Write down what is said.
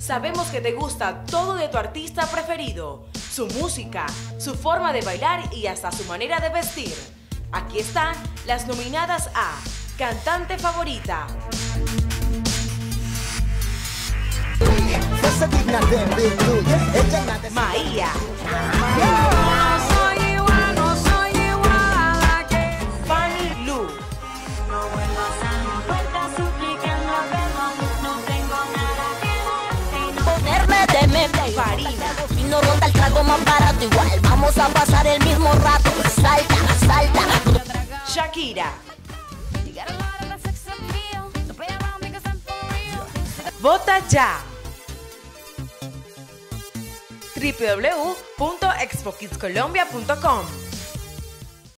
Sabemos que te gusta todo de tu artista preferido, su música, su forma de bailar y hasta su manera de vestir. Aquí están las nominadas a Cantante Favorita. Maía. Fanny Lu. Farina. Si no ronda el trago más barato, igual vamos a pasar el mismo rato. Salta, salta. Shakira. Vota ya. www.expokidscolombia.com